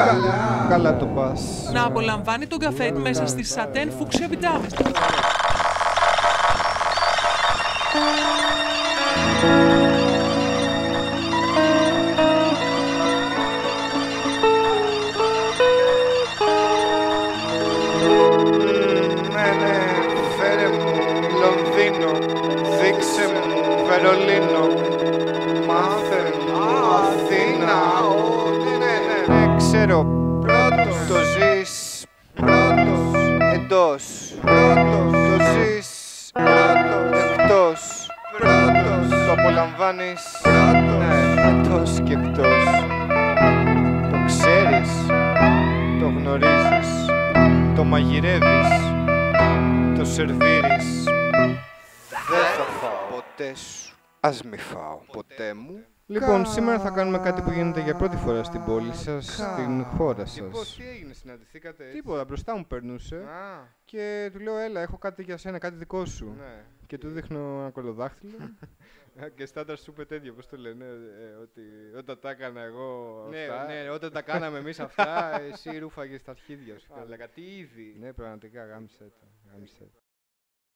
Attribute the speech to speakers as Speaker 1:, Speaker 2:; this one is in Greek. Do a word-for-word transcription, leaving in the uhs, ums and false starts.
Speaker 1: Καλά, καλά το πας.
Speaker 2: Να απολαμβάνει τον καφέ μέσα στη σατέν φούξια πιτάμι.
Speaker 3: Δείξε μου Βερολίνο, μάθε μου Αθήνα. Ναι, ναι, ναι, ναι, ξέρω. Πρώτος το ζεις, πρώτος εντός, πρώτος το ζεις, πρώτος εκτός, πρώτος το απολαμβάνεις, ναι, εντός και εκτός. Το ξέρεις, το γνωρίζεις, το μαγειρεύεις, το σερβίρεις. Δεν θα φάω ποτέ σου. Ας μη φάω ποτέ μου.
Speaker 1: Λοιπόν, σήμερα θα κάνουμε κάτι που γίνεται για πρώτη φορά στην πόλη σας, στην χώρα σας.
Speaker 3: Πώς, τι έγινε, συναντηθήκατε έτσι?
Speaker 1: Τίποτα, μπροστά μου περνούσε
Speaker 3: Α,
Speaker 1: και του λέω έλα, έχω κάτι για σένα, κάτι δικό σου.
Speaker 3: ναι.
Speaker 1: Και του δείχνω ένα κολοδάχτυλο.
Speaker 3: Και στάνταρ σου είπε τέτοιο, πώς το λένε, ε, ότι όταν τα έκανα εγώ
Speaker 1: Ναι,
Speaker 3: αυτά...
Speaker 1: ναι, όταν τα κάναμε εμείς αυτά, εσύ ρούφαγες τα αρχίδια σου.
Speaker 3: Α, λέγα, τι είδη.
Speaker 1: Ναι, πραγματικά γάμισε το. Γάμισε το.